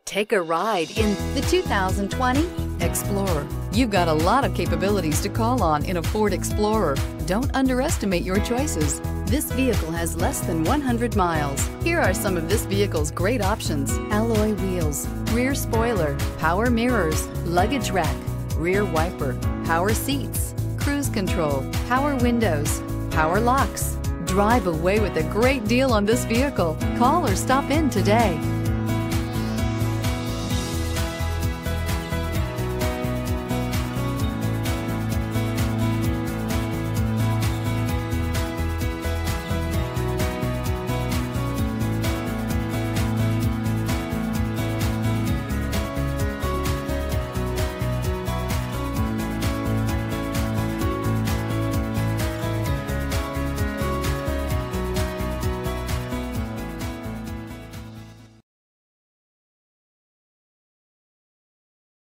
Take a ride in the 2020 Explorer. You've got a lot of capabilities to call on in a Ford Explorer. Don't underestimate your choices. This vehicle has less than 100 miles. Here are some of this vehicle's great options: alloy wheels, rear spoiler, power mirrors, luggage rack, rear wiper, power seats, cruise control, power windows, power locks. Drive away with a great deal on this vehicle. Call or stop in today.